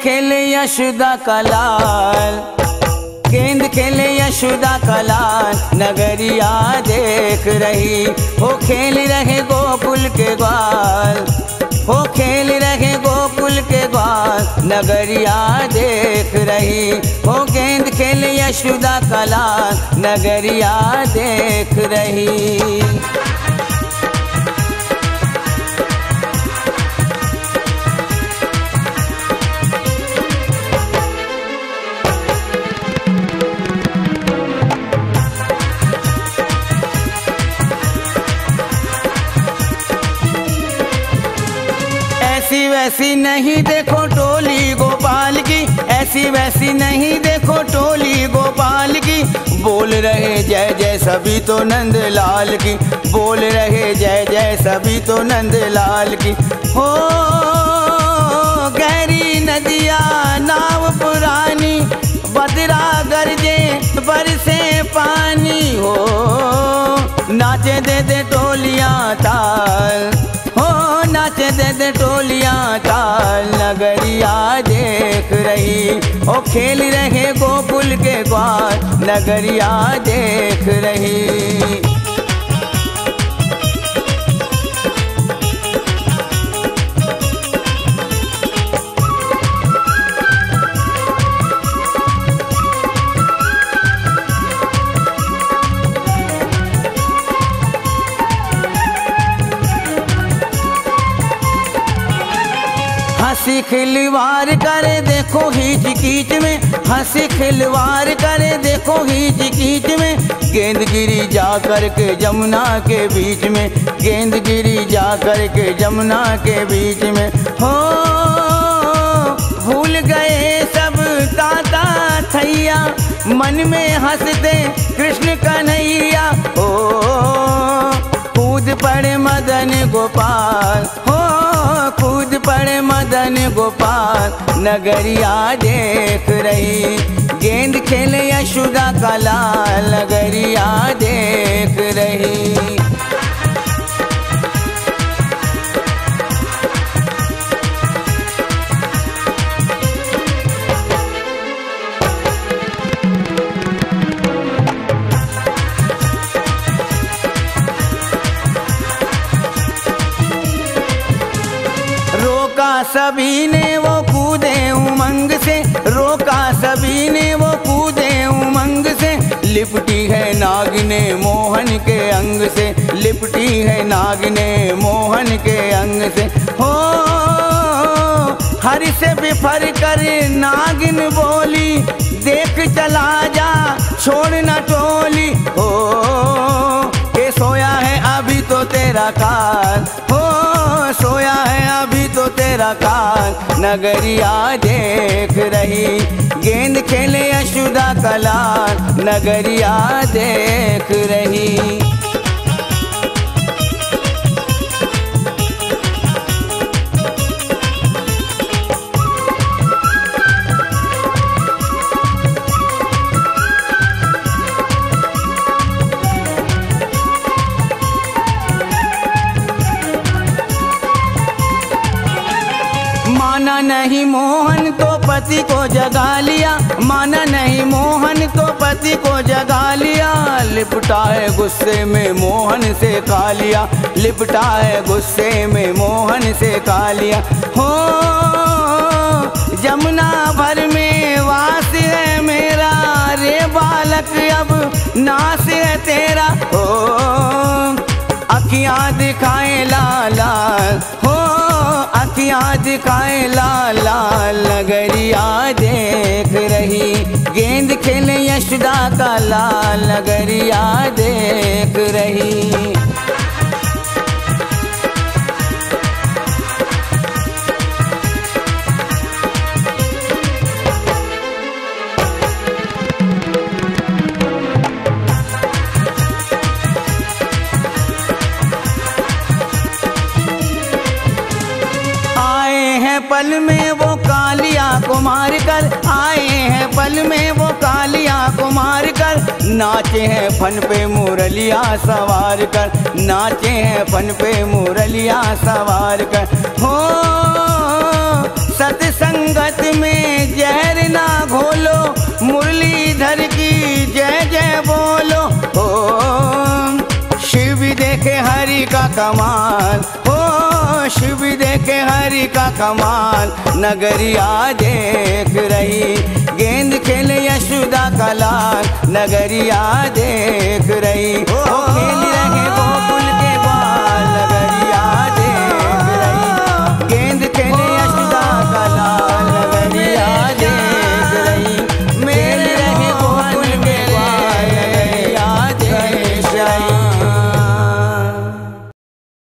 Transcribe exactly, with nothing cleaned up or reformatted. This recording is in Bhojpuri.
खेले यशोदा का लाल, गेंद खेले यशोदा का लाल, नगरिया देख रही। हो खेल रहे गोकुल के ग्वाल, हो खेल रहे गोकुल के ग्वाल, नगरिया देख रही। हो गेंद खेले यशोदा का लाल, नगरिया देख रही। ऐसी वैसी नहीं देखो टोली गोपाल की, ऐसी वैसी नहीं देखो टोली गोपाल की। बोल रहे जय जय सभी तो नंद लाल की, बोल रहे जय जय सभी तो नंद लाल की। हो गहरी नदिया नाव पुरानी, बदरा गरजे बरसे पानी। हो नाचे दे दे टोलियां ताल, हो नाचे दे दे टोलियां ताल, नगरिया देख रही। ओ खेल रहे गोकुल के ग्वाल, नगरिया देख रही। हंसी खिलवार करे देखो हीच कीच में, हंसी खिलवार करे देखो हीच कीच में। गेंद गिरी जा कर के जमुना के बीच में, गेंद गिरी जा कर के जमुना के बीच में। हो भूल गए सब ताता थैया, मन में हंसते कृष्ण कन्हैया। हो कूद पड़े मदन गोपाल, हो कूद पड़े मदन गोपाल, नगरिया देख रही। गेंद खेले यशोदा का लाल, नगरिया देख रही। रोका सभी ने वो कूदे उमंग से, रोका सभी ने वो कूदे उमंग से। लिपटी है नागिने मोहन के अंग से, लिपटी है नागिने मोहन के अंग से। हो हर से बिफर कर नागिन बोली, देख चला जा छोड़ न टोली। हो के सोया है अभी तो तेरा काल, हो सोया है अभी तो तेरा काल, नगरिया देख रही। गेंद खेले यशोदा का लाल, नगरिया देख रही। माना नहीं मोहन तो पति को जगा लिया, माना नहीं मोहन तो पति को जगा लिया। लिपटा है गुस्से में मोहन से खा लिया, लिपटा है गुस्से में मोहन से खा लिया। हो जमुना भर में वास है मेरा, रे बालक अब नास है तेरा। हो अखियां दिखाए लाल लाल, हो अखियां दिखाए लाल लाल, नगरिया देख रही। गेंद खेले यशोदा का लाल, नगरिया देख रही। पल में वो कालिया को मार कर, आए हैं पल में वो कालिया को मार कर। नाचे हैं फन पे मुरलिया सवार कर, नाचे हैं फन पे मुरलिया सवार कर। हो सतसंगत में कमाल, हो शिव देखे हरि का कमाल। नगरिया देख रही गेंद खेले यशोदा का लाल, नगरिया देख रही, ओ खेल रहे गोपी